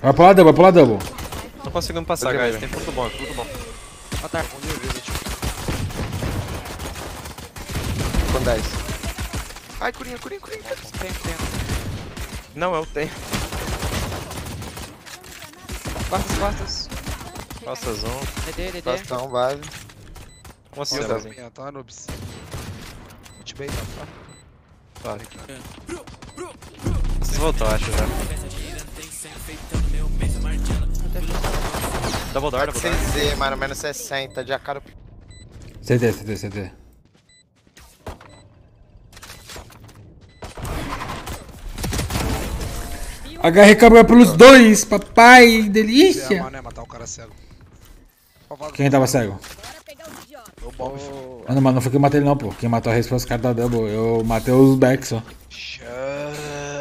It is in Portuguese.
Vai pular double, vai pular double. Não conseguimos passar, guys. Tem tudo bom, tudo bom. Matar. Com 10. Ai, curinha. Tem. Não, eu tenho. Costas. Costas 1. DD. Bastão, base. Você, Deus. Leozinho. Tá, noobs. Ultimate, tá? Claro. Você voltou, acho já. Double door. 6Z, mais ou menos 60 de AK. CT. HR cabra pelos dois, papai, delícia. Mano, é matar o cara cego. Quem tava cego? O bomb. Não foi que eu matei ele não, pô. Quem matou a resposta foi os caras da double. Eu matei os backs só. Chama.